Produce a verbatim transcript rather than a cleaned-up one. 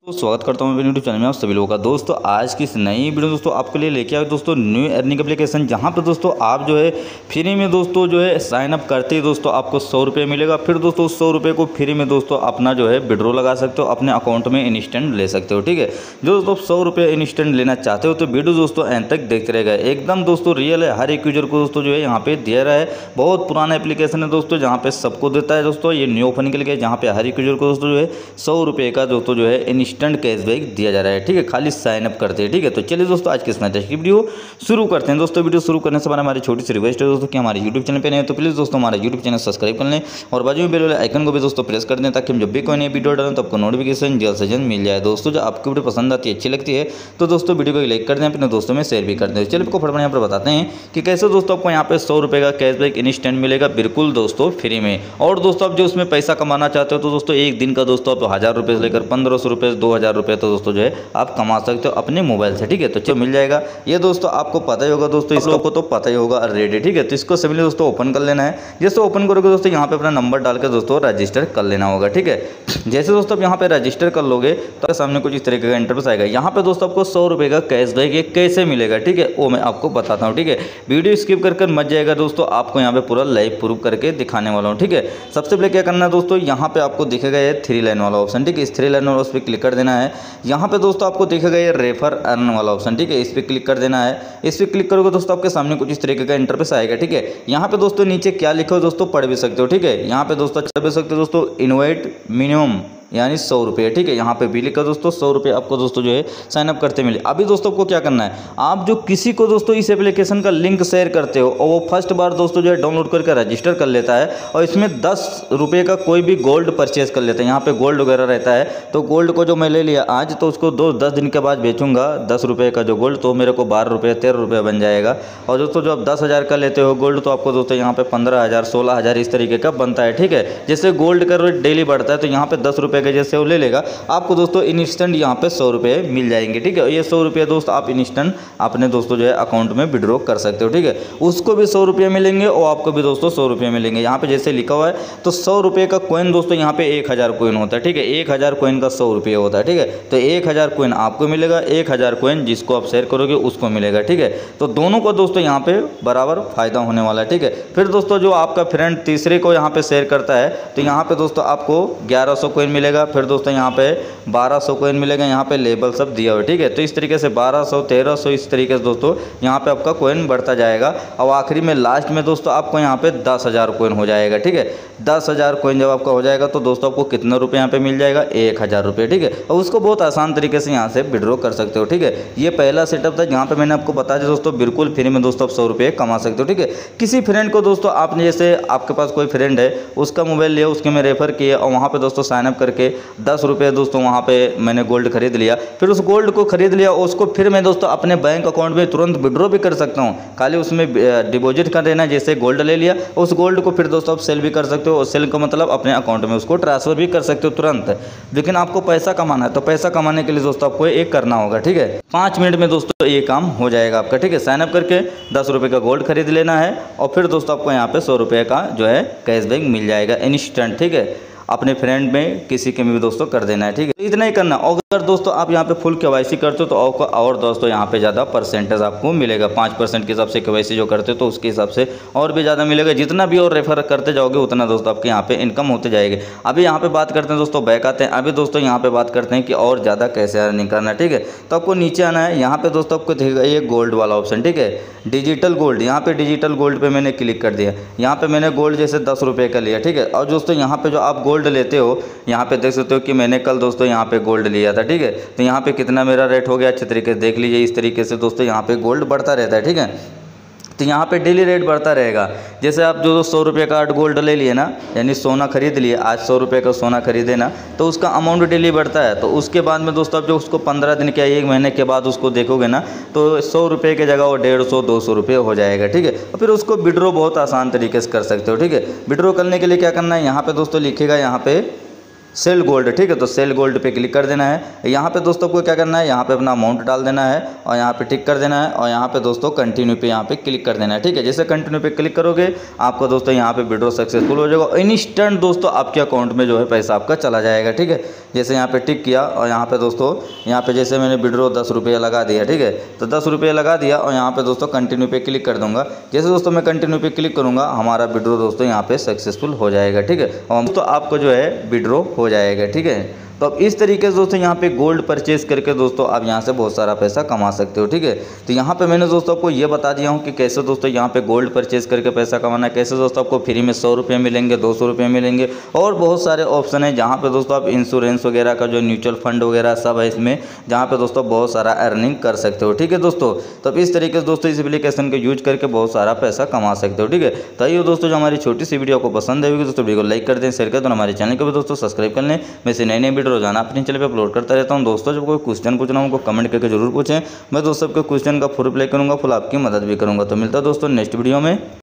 तो स्वागत करता हूँ मेरे यूट्यूब चैनल में आप सभी लोगों का। दोस्तों आज की इस नई वीडियो दोस्तों आपके लिए लेके आए दोस्तों न्यू अर्निंग एप्लीकेशन, जहाँ पर दोस्तों आप जो है फ्री में दोस्तों जो है साइन अप करते ही दोस्तों आपको सौ रुपये मिलेगा। फिर दोस्तों उस सौ रुपये को फ्री में दोस्तों अपना जो है विड्रॉ लगा सकते हो, अपने अकाउंट में इंस्टेंट ले सकते हो। ठीक है, जो दोस्तों सौ रुपये इंस्टेंट लेना चाहते हो तो वीडियो दोस्तों एंड तक देखते रहेगा। एकदम दोस्तों रियल है, हर एक यूजर को दोस्तों जो है यहाँ पे दिया रहा है। बहुत पुराना एप्लीकेशन है दोस्तों, जहाँ पे सबको देता है दोस्तों। ये न्यू ओपन निकल गया, जहाँ पे हर एक यूजर को दोस्तों जो है सौ रुपये का दोस्तों जो है इंस्टेंट कैशबैक दिया जा रहा है। ठीक है, खाली साइन अप करते हैं। ठीक है, तो चलिए दोस्तों आज के इस मैच की वीडियो शुरू करते हैं। दोस्तों वीडियो शुरू करने से पहले हमारी छोटी सी रिक्वेस्ट है दोस्तों कि हमारे यूट्यूब चैनल पे नए हैं तो प्लीज़ दोस्तों हमारा यूट्यूब चैनल सब्सक्राइब कर लें और बाजू में बेल वाले आइकन को भी दोस्तों प्रेस कर दें, ताकि हम जब भी कोई नई वीडियो डालें तो आपको नोटिफिकेशन जल्द से जल्द मिल जाए। दोस्तों जो आपको वीडियो पसंद आती है, अच्छी लगती है तो दोस्तों वीडियो को लाइक कर दें, अपने दोस्तों में शेयर भी कर दें। चलिए आपको फटाफट यहाँ पर बताते हैं कि कैसे दोस्तों आपको यहाँ पे सौ रुपये का कैशबैक इंस्टेंट मिलेगा, बिल्कुल दोस्तों फ्री में। और दोस्तों आप जो उसमें पैसा कमाना चाहते हो तो दोस्तों एक दिन का दोस्तों आप हज़ार रुपये से लेकर पंद्रह सौ रुपये दो हज़ार रुपये तो दोस्तों जो है आप कमा सकते हो अपने मोबाइल से। ठीक है, तो चलो मिल जाएगा। ये दोस्तों आपको पता ही होगा दोस्तों, इस लोगों को तो पता ही होगा ऑलरेडी। ठीक है, तो इसको सिंपली दोस्तों ओपन कर लेना है। जैसे ओपन करोगे दोस्तों यहाँ पे अपना नंबर डाल के दोस्तों रजिस्टर कर लेना होगा। ठीक है, जैसे दोस्तों आप यहाँ पे रजिस्टर कर लोगे तो सामने कुछ इस तरीके का इंटरफेस आएगा। यहाँ पे दोस्तों आपको सौ रुपये का कैशबैक ये कैसे मिलेगा, ठीक है, वो मैं आपको बताता हूँ। ठीक है, वीडियो स्किप कर कर मत जाएगा दोस्तों, आपको यहाँ पे पूरा लाइव प्रूफ करके दिखाने वाला हूँ। ठीक है, सबसे पहले क्या करना है दोस्तों, यहाँ पे आपको दिखेगा ये थ्री लाइन वाला ऑप्शन। ठीक है, इस थ्री लाइन वाला उस पर क्लिक कर देना है। यहाँ पे दोस्तों आपको दिखेगा ये रेफर अर्न वाला ऑप्शन। ठीक है, इस पर क्लिक कर देना है। इस पर क्लिक करोगे दोस्तों आपके सामने कुछ इस तरीके का इंटरफेस आएगा। ठीक है, यहाँ पे दोस्तों नीचे क्या लिखा हो दोस्तों पढ़ भी सकते हो। ठीक है, यहाँ पे दोस्तों पढ़ भी सकते हो दोस्तों, इनवाइट मिनिमम यानी सौ रुपये। ठीक है, यहाँ पे भी लिखा दोस्तों सौ रुपये आपको दोस्तों जो है साइन अप करते मिले। अभी दोस्तों आपको क्या करना है, आप जो किसी को दोस्तों इस एप्लीकेशन का लिंक शेयर करते हो और वो फर्स्ट बार दोस्तों जो है डाउनलोड करके रजिस्टर कर लेता है और इसमें दस रुपये का कोई भी गोल्ड परचेज कर लेता है। यहाँ पे गोल्ड वगैरह रहता है, तो गोल्ड को जो मैं ले लिया आज तो उसको दो दस दिन के बाद बेचूंगा दस रुपये का जो गोल्ड, तो मेरे को बारह रुपये तेरह रुपये बन जाएगा। और दोस्तों जो आप दस हज़ार का लेते हो गोल्ड तो आपको दोस्तों यहाँ पे पंद्रह हज़ार सोलह हज़ार इस तरीके का बनता है। ठीक है, जैसे गोल्ड का रेट डेली बढ़ता है तो यहाँ पे दस रुपये का जैसे वो ले लेगा आपको दोस्तों इंस्टेंट यहाँ पे सौ रुपये मिल जाएंगे। ठीक है, ये सौ रुपये दोस्त आप इंस्टेंट अपने दोस्तों जो है अकाउंट में विड्रॉ कर सकते हो। ठीक है, उसको भी सौ रुपये मिलेंगे और आपको भी दोस्तों सौ रुपये मिलेंगे। यहाँ पे जैसे लिखा हुआ है तो सौ रुपये का कॉइन दोस्तों यहाँ पे एक हज़ार कॉइन होता है। ठीक है, एक हज़ार कॉइन का सौ रुपये होता है। ठीक है, तो एक हज़ार कॉइन आपको मिलेगा, एक हज़ार कॉइन जिसको आप शेयर करोगे उसको मिलेगा। ठीक है, तो दोनों को दोस्तों यहाँ पे बराबर फायदा होने वाला है। ठीक है, फिर दोस्तों जो आपका फ्रेंड तीसरे को यहाँ पे शेयर करता है तो यहाँ पे दोस्तों आपको ग्यारह सौ कॉइन मिलेगा। फिर दोस्तों यहाँ पे बारह सौ कॉइन मिलेगा। यहाँ पे लेबल सब दिया हुआ है। ठीक है, तो इस तरीके से बारह सौ तेरह सौ इस तरीके से दोस्तों यहाँ पे आपका कॉइन बढ़ता जाएगा और आखिरी में लास्ट में दोस्तों आपको यहाँ पे दस हज़ार कॉइन हो जाएगा। ठीक है, दस हज़ार कॉइन जब आपका हो जाएगा तो दोस्तों आपको कितना रुपये यहाँ पे मिल जाएगा, एक हज़ार रुपये। ठीक है, और उसको बहुत आसान तरीके से यहाँ से विड्रॉ कर सकते हो। ठीक है, ये पहला सेटअप था जहाँ पे मैंने आपको बताया दोस्तों बिल्कुल फ्री में दोस्तों आप सौ रुपये कमा सकते हो। ठीक है, किसी फ्रेंड को दोस्तों आपने जैसे आपके पास कोई फ्रेंड है उसका मोबाइल लिया, उसके में रेफर किया और वहाँ पे दोस्तों साइनअप करके दस रुपये दोस्तों वहाँ पे मैंने गोल्ड खरीद लिया। फिर उस गोल्ड को खरीद लिया उसको फिर मैं दोस्तों अपने बैंक अकाउंट में तुरंत विड्रॉ भी कर सकता हूँ। खाली उसमें डिपॉजिट कर देना, जैसे गोल्ड ले लिया उस गोल्ड को फिर दोस्तों आप सेल भी कर सकते हो और सेल का मतलब अपने अकाउंट में उसको ट्रांसफर भी कर सकते हो तुरंत। लेकिन आपको पैसा कमाना है तो पैसा कमाने के लिए दोस्तों आपको एक करना होगा। ठीक है, पाँच मिनट में दोस्तों ये काम हो जाएगा आपका। ठीक है, साइन अप करके दस रुपये का गोल्ड खरीद लेना है और फिर दोस्तों आपको यहाँ पे सौ रुपये का जो है कैशबैक मिल जाएगा इंस्टेंट। ठीक है, अपने फ्रेंड में किसी के में भी दोस्तों कर देना है। ठीक है, इतना ही करना। अगर दोस्तों आप यहाँ पे फुल केवाईसी करते हो तो आपको और दोस्तों यहाँ पे ज़्यादा परसेंटेज आपको मिलेगा। पाँच परसेंट के हिसाब से केवाईसी जो करते हो तो उसके हिसाब से और भी ज़्यादा मिलेगा। जितना भी और रेफर करते जाओगे उतना दोस्तों आपके यहाँ पे इनकम होते जाएगी। अभी यहाँ पे बात करते हैं दोस्तों, बैक आते हैं। अभी दोस्तों यहाँ पे बात करते हैं कि और ज़्यादा कैसे अर्निंग करना है। ठीक है, तो आपको नीचे आना है। यहाँ पे दोस्तों आपको दिखेगा ये गोल्ड वाला ऑप्शन। ठीक है, डिजिटल गोल्ड। यहाँ पे डिजिटल गोल्ड पे मैंने क्लिक कर दिया। यहाँ पे मैंने गोल्ड जैसे दस रुपये का लिया। ठीक है, और दोस्तों यहाँ पे जो आप गोल्ड लेते हो यहाँ पे देख सकते हो कि मैंने कल दोस्तों यहाँ पे गोल्ड लिया था। ठीक है, तो यहाँ पे कितना मेरा रेट हो गया अच्छे तरीके से देख लीजिए। इस तरीके से दोस्तों यहाँ पे गोल्ड बढ़ता रहता है। ठीक है, तो यहाँ पे डेली रेट बढ़ता रहेगा। जैसे आप जो सौ रुपये का आठ गोल्ड ले लिए ना, यानी सोना खरीद लिए, आज सौ रुपये का सोना खरीदे ना, तो उसका अमाउंट डेली बढ़ता है। तो उसके बाद में दोस्तों आप जो उसको पंद्रह दिन के एक महीने के बाद उसको देखोगे ना तो सौ रुपये की जगह वो डेढ़ सौ दो सौ रुपये हो जाएगा। ठीक है, और फिर उसको विड्रॉ बहुत आसान तरीके से कर सकते हो। ठीक है, विड्रॉ करने के लिए क्या करना है, यहाँ पर दोस्तों लिखेगा यहाँ पे सेल गोल्ड, ठीक है। तो सेल गोल्ड पे क्लिक कर देना है। यहाँ पे दोस्तों को क्या करना है, यहाँ पे अपना अमाउंट डाल देना है और यहाँ पे टिक कर देना है और यहाँ पे दोस्तों कंटिन्यू पे यहाँ पे क्लिक कर देना है, ठीक है। जैसे कंटिन्यू पे क्लिक करोगे आपको दोस्तों यहाँ पे विड्रॉ सक्सेसफुल हो जाएगा। इंस्टेंट दोस्तों आपके अकाउंट में जो है पैसा आपका चला जाएगा, ठीक है। जैसे यहाँ पे टिक किया और यहाँ पे दोस्तों यहाँ पे जैसे मैंने विड्रॉ दस रुपये लगा दिया, ठीक है। तो दस रुपये लगा दिया और यहाँ पे दोस्तों कंटिन्यू पे क्लिक कर दूंगा। जैसे दोस्तों मैं कंटिन्यू पे क्लिक करूँगा हमारा विड्रॉ दोस्तों यहाँ पे सक्सेसफुल हो जाएगा, ठीक है। और तो आपको जो है विड्रॉ हो जाएगा, ठीक है। तो अब इस तरीके से दोस्तों यहाँ पे गोल्ड परचेज करके दोस्तों आप यहाँ से बहुत सारा पैसा कमा सकते हो, ठीक है। तो यहाँ पे मैंने दोस्तों आपको ये बता दिया हूँ कि कैसे दोस्तों यहाँ पे गोल्ड परचेज करके पैसा कमाना है, कैसे दोस्तों आपको फ्री में सौ रुपये मिलेंगे, दो सौ रुपये मिलेंगे और बहुत सारे ऑप्शन है जहाँ पे दोस्तों आप इंश्योरेंस वगैरह का जो म्यूचुअल फंड वगैरह सब है इसमें, जहाँ पे दोस्तों बहुत सारा अर्निंग कर सकते हो, ठीक है दोस्तों। तो अब इस तरीके से दोस्तों इस एप्लीकेशन को यूज करके बहुत सारा पैसा कमा सकते हो, ठीक है। तो ये दोस्तों जो हमारी छोटी सी वीडियो आपको पसंद आएगी दोस्तों वीडियो को लाइक कर दें, शेयर कर दें, हमारे चैनल को भी दोस्तों सब्सक्राइब कर लें। मैं से नई नई वीडियो रोजाना अपने चैनल पे अपलोड करता रहता हूं दोस्तों। जब कोई क्वेश्चन पूछना उनको कमेंट करके जरूर पूछें, मैं दोस्तों सबके क्वेश्चन का फुल रिप्लाई करूंगा, फुल आपकी मदद भी करूंगा। तो मिलता है दोस्तों नेक्स्ट वीडियो में।